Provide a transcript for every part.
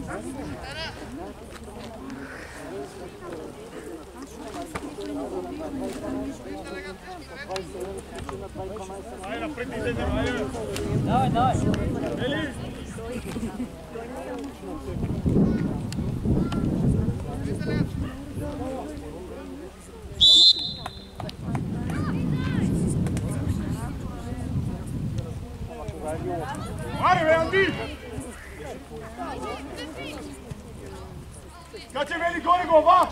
Айде, напред излезем, айде! Давай, давай! Ели! Аре, бе, Анди! Скаче, Вели, горе глава!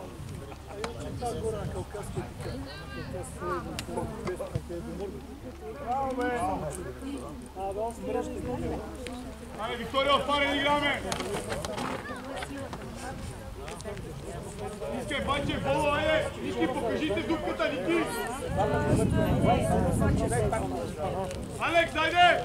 Айде, Виктория, отваря, играме! Искай, баче, Боло, айде! Ники, покажите дупката, Ники! Алекс, айде!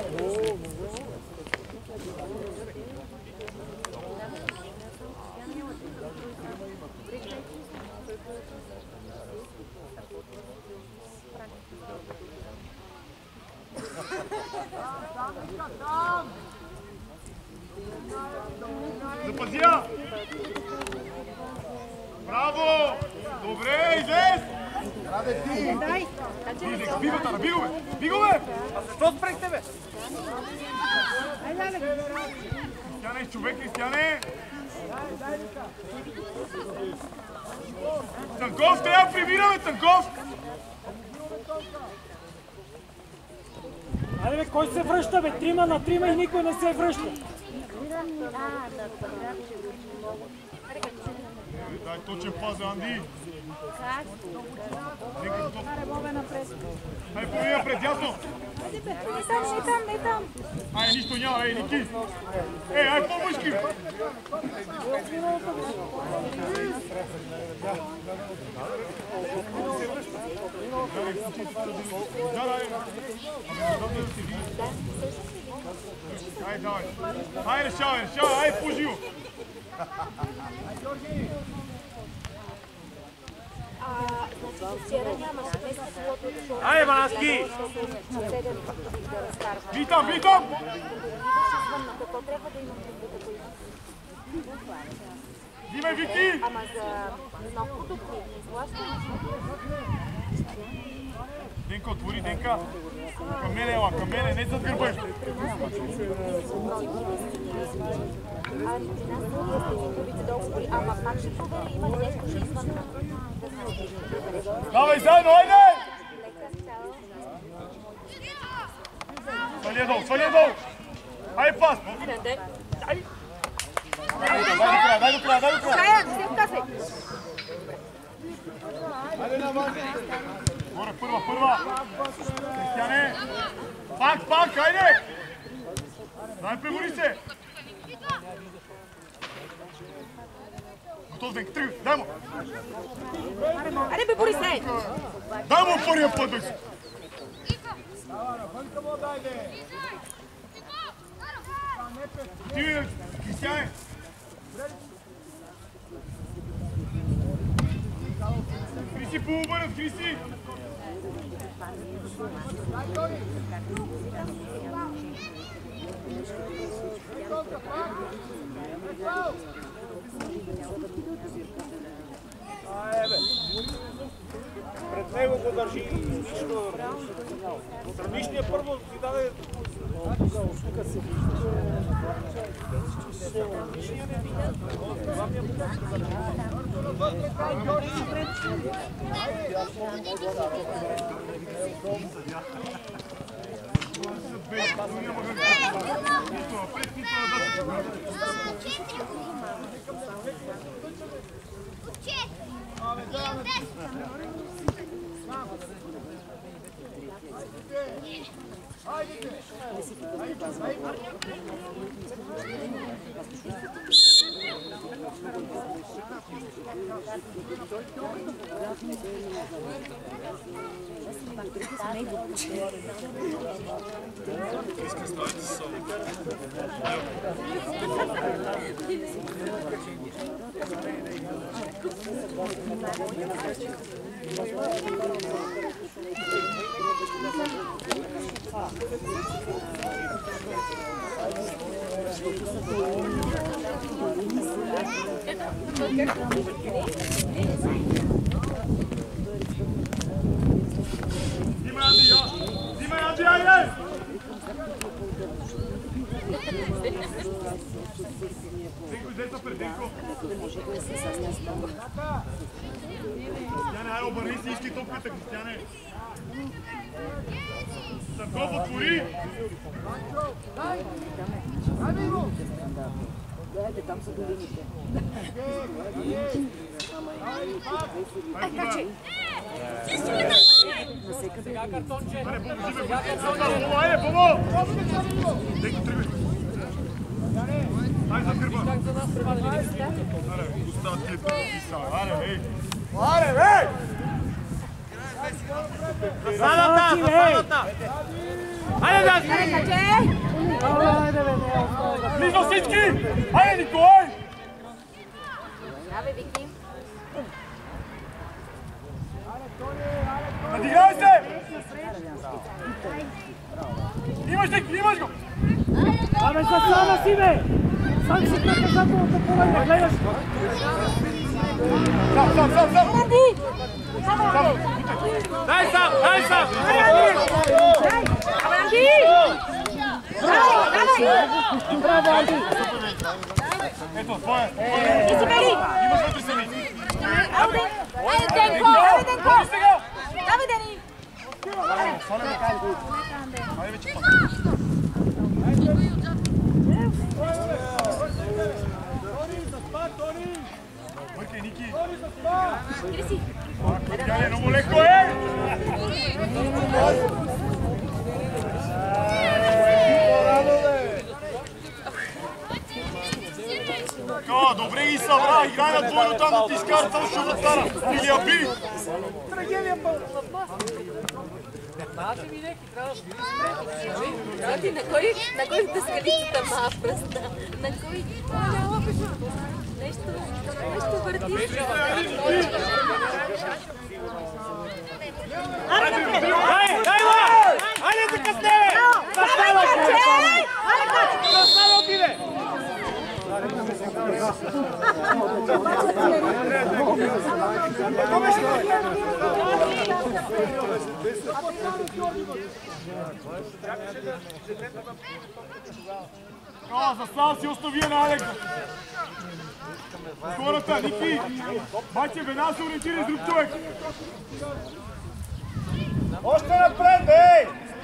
Запази я! Браво! Добре, излез! Абе, ти! Излез, бивата, набиго бе! Биго бе! Защо спрехте, бе? Кристияне, човек, Кристияне! Танков, трябва прибираме, Танков! Айде, бе, кой се връща, бе? 3 на 3 и никой не се връща. Дай точен пас, Анди! Ай, помни напред, ясно! Не там. Ай, нищо няма, ей, Ники! Ей, ай, по-мъжки! Ай, давай! Ай, решавай, ай, по-живо! Айде, Банаски! Витам, витам! Димай, Вики! Ама за много продукти не изплащаме. Денка, отвори, Денка! Към мене, ела, към мене, не зад гърба! Ами при нас са другите договори, ама пак ще провери, има ли нещо извън Давай заедно, айде! Свали я долу! Ай, пас! Дай до края! Айде навън! Горе, първа! Кристияне! Пак, айде! Дай, пребори се! Готов, Денка, тръгвай, дай му! Аре, бе, бори се! Дай му първия път, бе! Ти, Кристияне! Криси, по-обърнат, Криси! Пред него го държи нищо. Страничния първо си даде... Взимай, Анди, айде! Денко, иде са пред Денко. Кристияне, айде, обърни си, иски топката, Кристияне. Сърков, отвори! Гледайте, там са долините. Сега картонче! Айде, помо! Денко, тръгвай! Айде, за гърба! Айде, остава ти писал. Айде, ей! Айде, ей! Засадата! Айде, Даски! Близо всички! Айде, Николай! Абе, Вики. Надигай се! Имаш ли? Имаш го! Абе, засада си, бе! Сам си наказателната половина, гледаш! Сам! Дай сам! Анди! Браво, Анди! Ето, твоя! Изимери! Имаш вътре сами! Айде, Денко! Давай, Дени! Айде вече пак! Бъркай, Ники! Иди си! Тя е много леко, е! Добре ги събра, играй на двойно там да ти изкара там шумотара. Или я би! Трагедия пълна! Знаете, на кой дъскалицата ма пръста? На кой? Нещо върти. Айде да късне! Застава отиде! Застава си оставия на Алекс. Хората, Ники! Баче, веднага се ориентира с друг човек! Още напред, бей!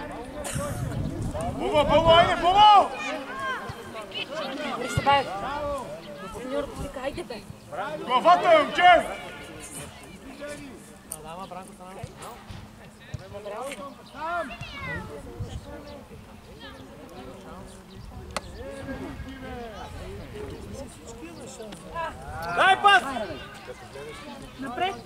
Бубо, айде, Бубо! Присъбай! Сеньор, хайде бе! Главата е, момче! Дай пас! Напред!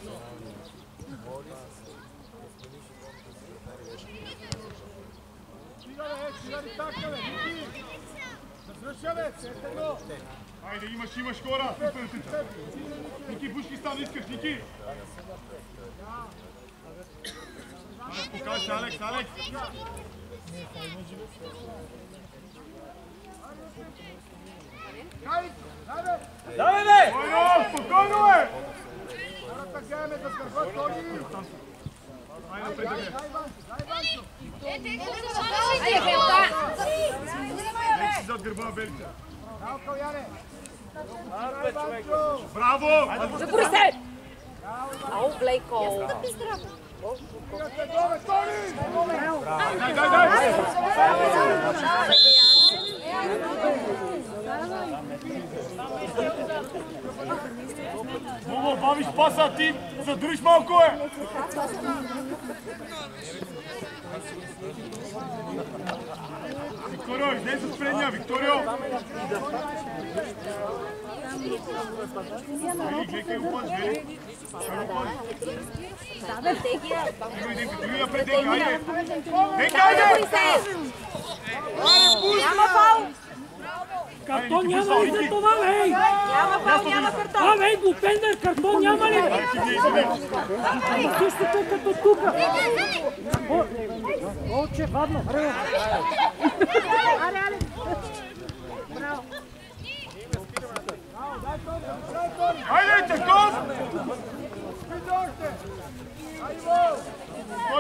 Айде, имаш хора! Ники, пушки стан, искаш, Ники! Покажи, Алекс! Давай, бе! Спокойно, бе! Айде, напред, бе! Лекси зад гърба на белите. Браво! Закури се! Ау, Блейко! Дай! Момо, бавиш паса, ти задръж малко, е! Викторио, излез с предния, Викторио! Гледай го пъс, гледай! Други напред, Денка, айде! Денка, айде! Няма фаул! Картон няма ли за това, бе? Няма фаул, няма картон! Бе, Гупендър, картон няма ли? Същото като тук. Олче, вадно. Браво.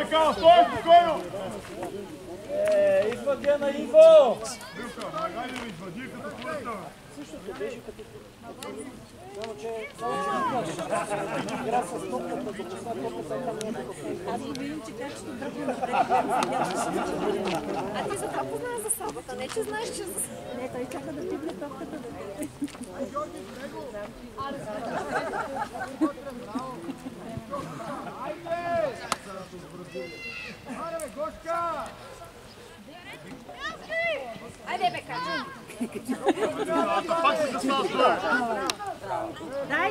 така, стой, спокойно! Извади я на Иво! Билка, хайде да извади като хората. Същото беше като... Само че игра с топката, допусна топката там не е така. Аз видим, че как ще тръгне напред. А ти за това познава за сабата, не че знаеш, че... Не, той чака да пипне топката да те. Хайде, Гошка! Айде, бе, кача. Пак се да става стоя. Дай!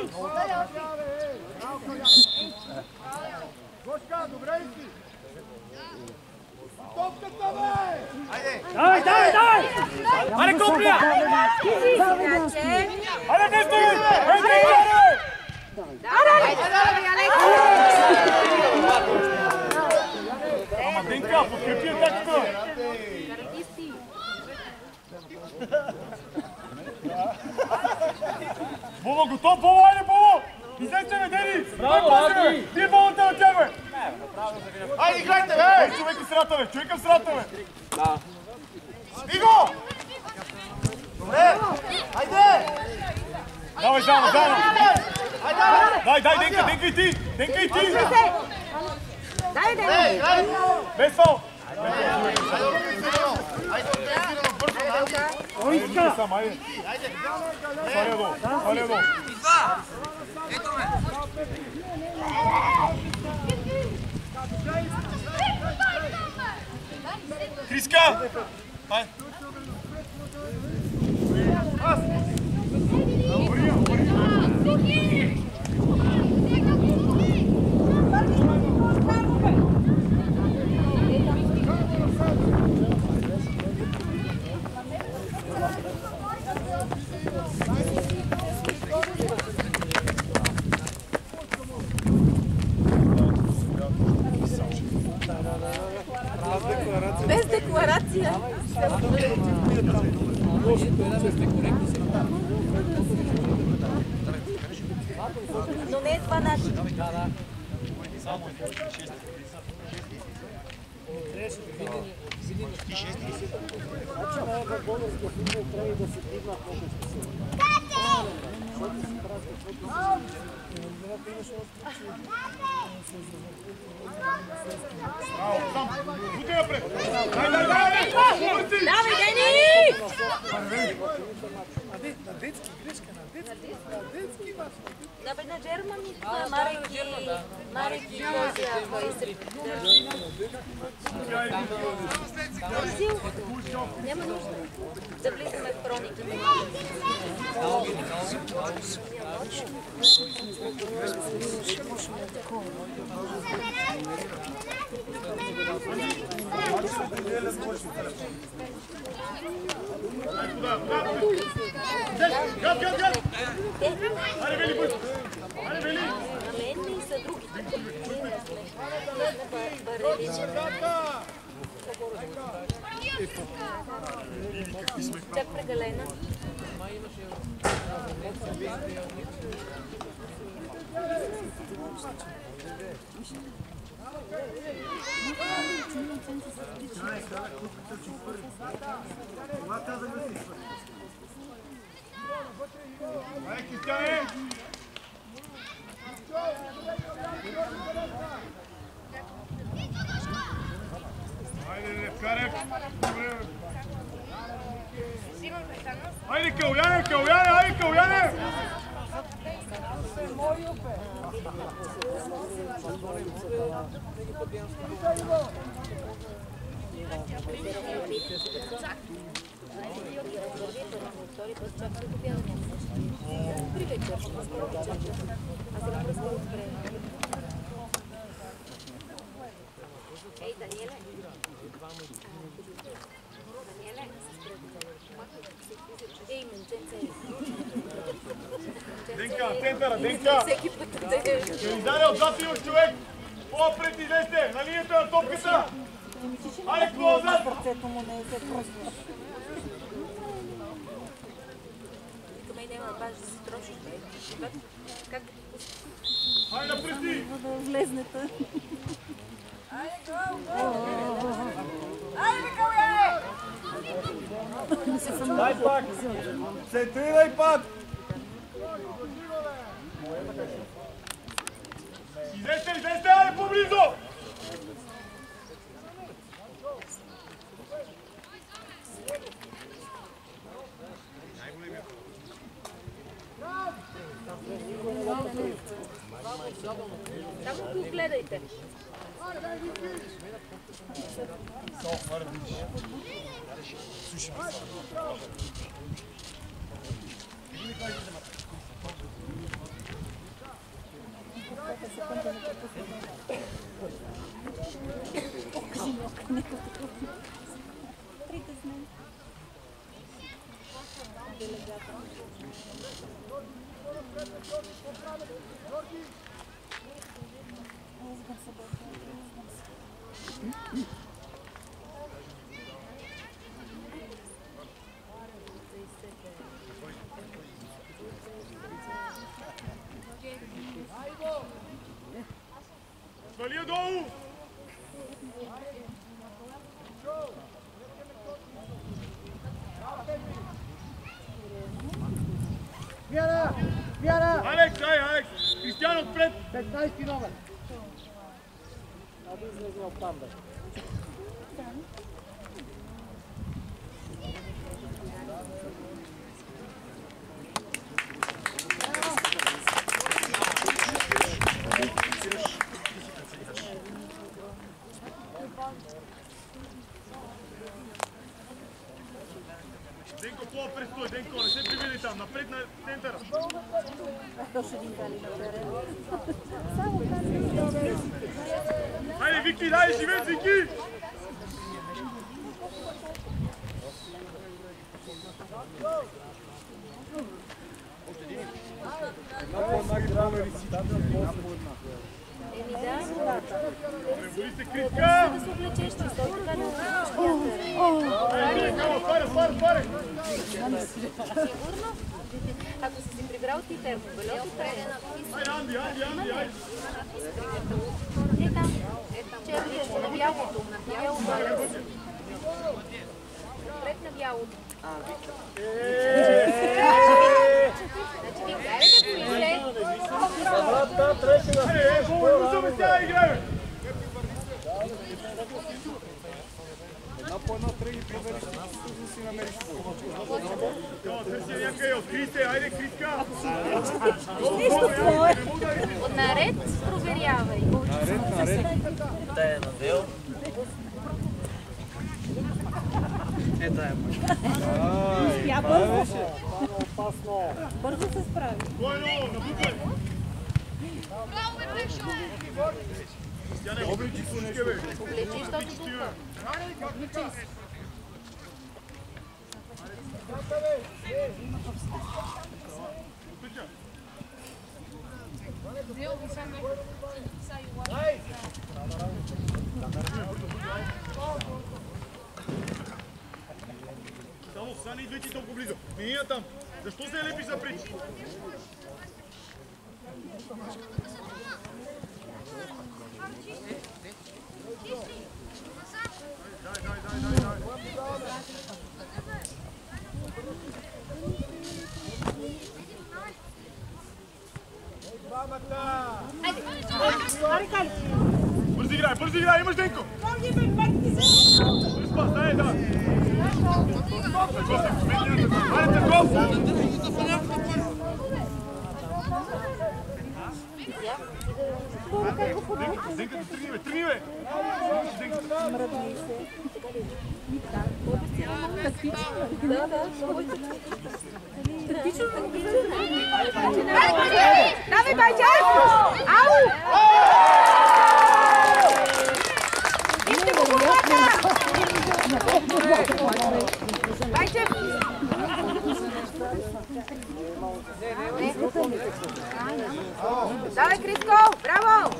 Гошка, добре ли си? Топката, бе! Айде! Давай, давай, давай! Айде, Коплия! Айде, нещо ли? Ама Денка, подкрепи атаката! Боба, готов? Боба, айде, Боба! Излезте, ме, Дени! Браво, Ади! Ти е болната на тебе! Айде, играйте, бе! Човек в средата, бе! Човек в средата, бе! Да. Иго! Добре! Айде! Давай, заедно, заедно! Дай, Денка, Денка и ти! Денка и ти! Дай, дай! Без фал! Кой иска? Сам, айде! Сваля долу, сваля долу! Ето ме! Криска! Айде! Без декларация. Но не е това начин. Значи не е в българския футбол, трябва и да се дигна по-късно си. Бути напред! Дай, дай, дай! Бързи! Давай, Дени! На детски грешка, на детски мач. Да, бе, на Джерман и Марек и Козя и се държи. Сил. Няма нужда да влизаме в хрониките. Гад, гад, гад! Айде, Вели, бързо! Айде, Вели! Мен и са другите. Чак прегалена. Айде, Кристияне! Айде, не вкарай! Айде, Каляне, Каляне, айде, Каляне! Ей, Даниеле. Ей, момченце. Денка, центъра, Денка! Всеки път те... Ще издаде отзад имаш човек! По-пред излезте! На линията на топката! Айде, по-назад! Сърцето му не е се просто. Тук и няма да кажеш да се трошиш. Как да ти пусти? Айде, напрести! Да влезнете. Дай пак! Центрирай пак! Излезте, аре поблизо! Само го гледайте. Свали долу! Вяра! Алекс, Алекс! Кристиан отпред! 15 номер. Да излезе от там, бе. Денко, по-престой, Денко, не се приведи там, напред на центъра. Хайде, Вики, дай, живеят, Вики! Преводи се, Критка! Да се облечеш, че той така не Паре! Сигурно? Ако си си прибрал ти термобелето, Анди, айде! е там. Черничко, на бялото. Пред на бялото. Значи ви гледате, полице. Бързо сега играем! Една по една тръгни, провериш, да си намериш твой. Търси някъде, откри се, айде, Критка! Наред проверявай. Наред. Да е надел. Я бързо. Опасно. Бързо се справи. Двойно, набукай! Кристиане, обличи сушке, бе! Облечи, защото буква. Само, сега не идвайте толкова близо. Мия там. Защо се лепиш за причи? Дай. Бързи играй, имаш Денко! Бърз пас, дай, да! Айде, Петков! Денко, тръгни, бе! Давай, Байчев! Ау! Вижте го буквата! Байчев! Давай, Криско! Браво!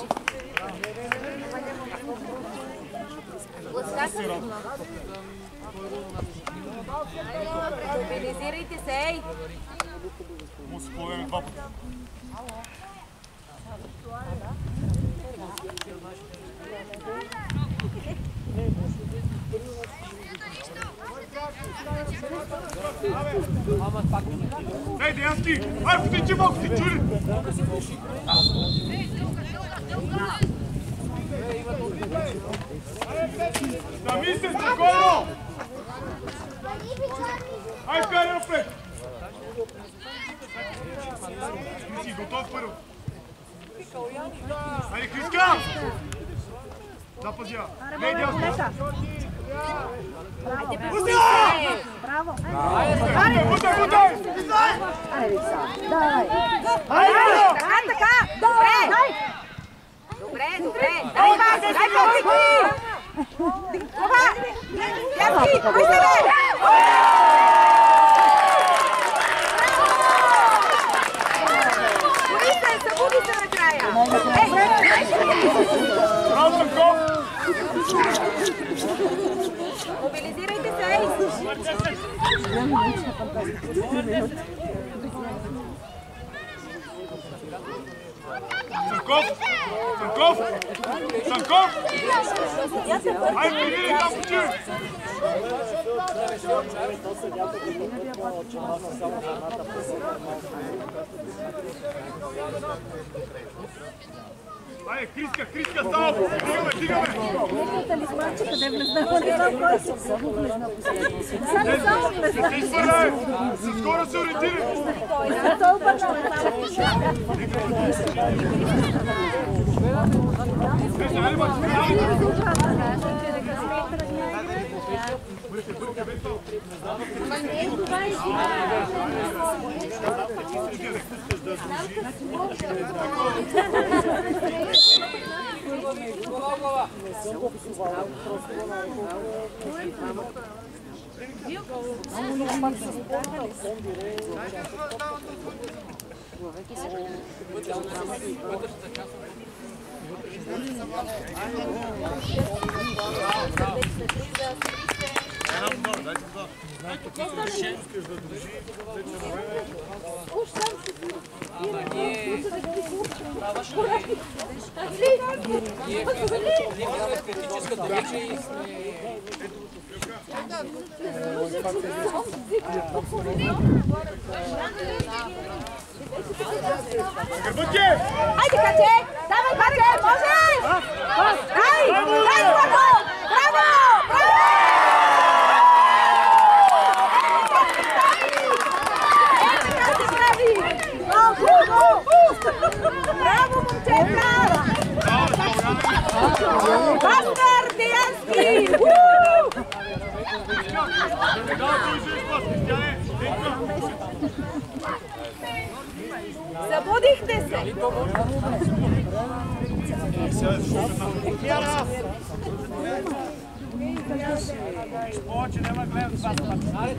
Мобилизирайте се, ей! Му се повеме два пъти. Ej, Dejanski! Aj, втичи малко си чули! Сами се, спокойно! Ай, вкарай напред! Ти си готов първо? Айде, Криска! Запази я! Не, дясно! Браво! Бутай, бутай! Давай! Така! Добре! Дай пас! Това! Яски! Кой се бе? Събуди се накрая! Браво, Цанков! Мобилизирайте се! Цанков! Цанков! Цанков! Ай, прибили там почи! Ай, Криска, става! Дигаме! Талисманче, къде влезна? Не знам кой си. Само влезна. Не изпърляй! Скоро се ориентирай! Той обърна. Хайде, Каче! Давай, Каче! Можеш! Дай! Дай, браво! Браво! Браво, момчета! Пастор Деянски! Събудихте се! Повече няма гледам това спад.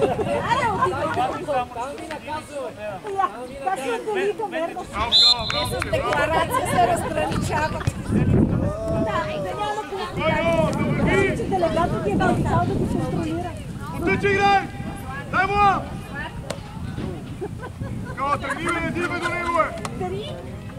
Декларация се разграничава. Да няма че делегатът ти е бълтал да ти се контролира. Отъче, играй! Дай му! Такова тръгниме, не диве до него, бе!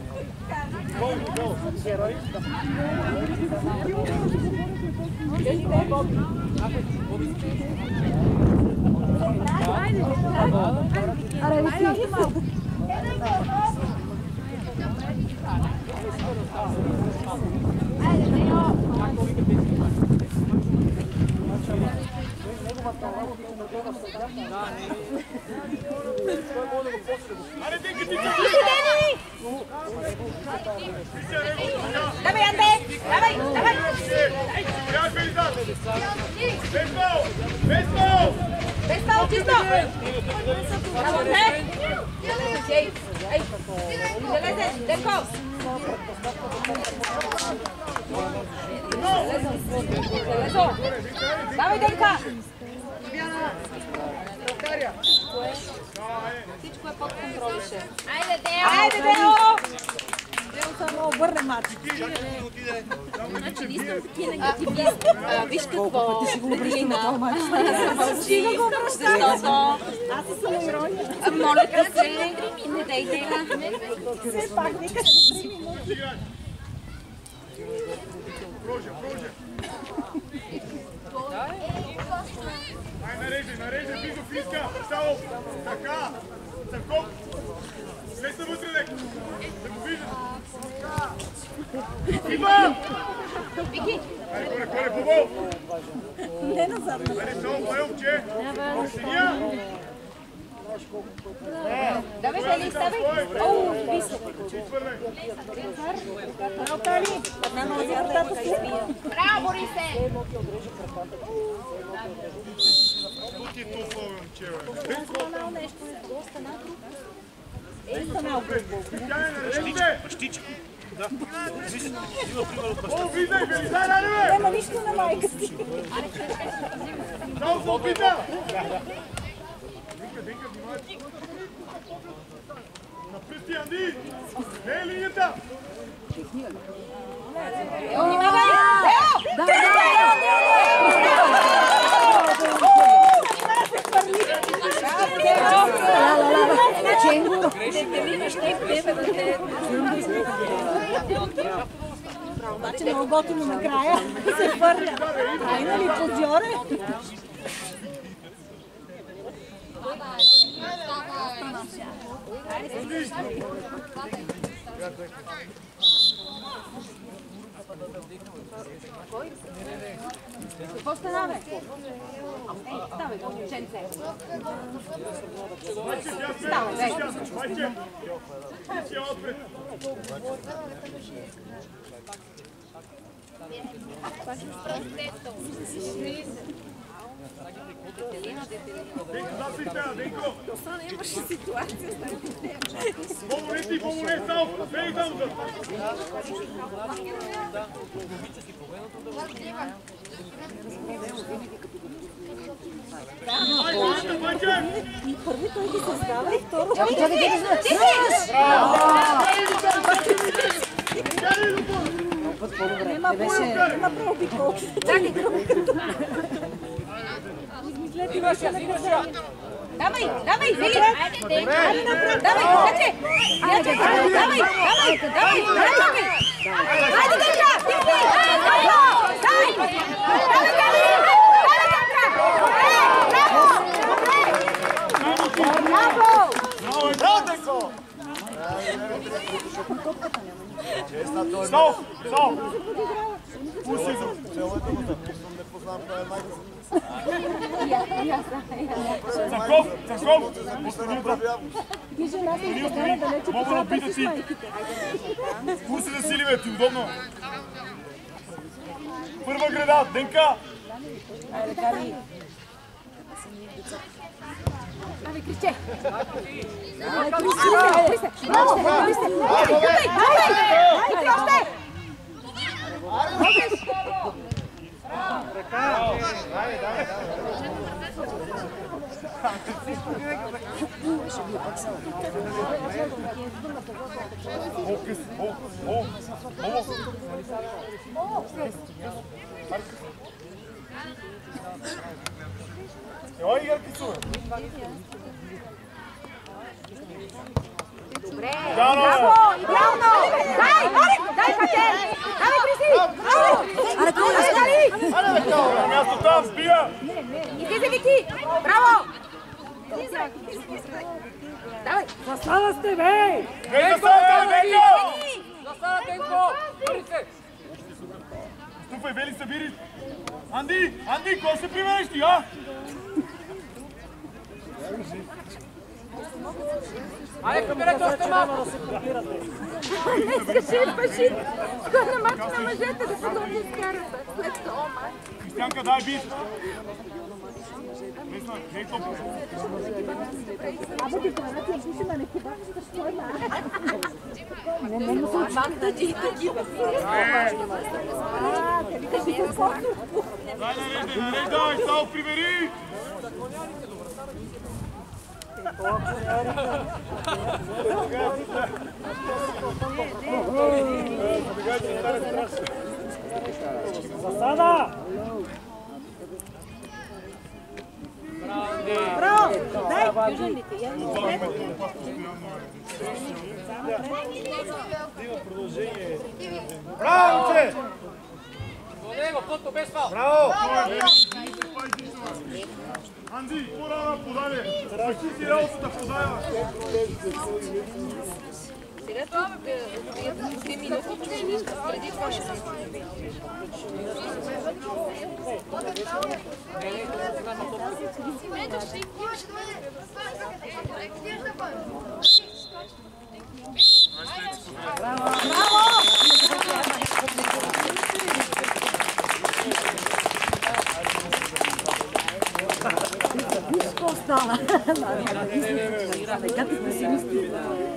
Давай, Анде! Давай! Без пал, чисто! Ей! Железен! Денко! Железо! Давай, Денка! Всичко е под контролише. Айде, Део! Айде, Део! Само обърне мач. Значи не искам такива негативист. Виж какво, Аделина. Стига го прощай. Аз си съм ирония. Моля ти се, не дей. Все пак, нека се 3 минути. Prođe. Aj, naredi, blizu Fiska, Savo, така, Църков, след навътре леко, да го виждаш. Ива! Айде, горе, побол! Не назад. Айде, само момче, синя! Давай, Дали, ставай. Оу, високо. Браво, Борисе! Тут и тупо, момче, бе. Пащиче. Да. О, виждай, Велизар, аре, бе! Няма нищо на майка си. Само се опита! Денка, напръсти, Анди! Не е линията! Обаче много готино накрая се хвърля. Айна ли позоре? Какво стана, бе? Ставай, момченце. Ставай, бе. Осана имаше ситуация. Помолете, Сал! Бей там! И първи той ги създава и второ... Нема пробикол. Измислете ваше наказание. Давай, Вили! Давай, каче! Айде, давай! Айде, Денка! Браво! Стол! Пусти го! Не познам кой е майка си. Църков! Ти жена си изкара далече Мога да опита си. Пусти да сили, бе, ти удобно. Първа града, Денка! Айде, кари. Давай, криче! Айде, Крисе! Браво! Ела играйте су. Добре! Браво! Идеално! Дай, Патен! Давай, Криси! Дали! Място там, сбия! Излизай, Вики! Браво! Давай! Засада сте, бе! Засада, Денко! Борисе! Ступай, Вели, събири! Анди, кой се применеш ти, а? Айде, приберете още малко! Днеска ще е пашин! Скоро на мач на мъжете да се долу изкарат. След това, май! Кристиянка, дай бит! Не е топо. Абе, ти трябва да ти на некива, защо е не му се очаква да ти такива. Нареждай, Сал, прибери! Засада! Браво! Дай! Южаните, я не Браво, момче! Него, Кото, без фал. Браво! Анди, по-рано подаде. Свърши си работата, подава. Сега това бе 3 минути, преди това ще се Какво стана? Така ти не си мисли.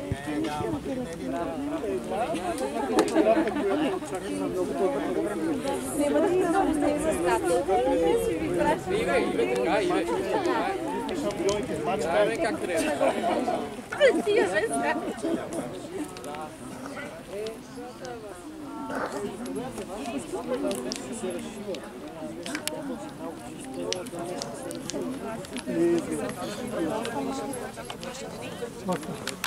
Нема да много сте съскател. Иве, така, Иве. Иве, как трябва. Ти я жеста. Bak.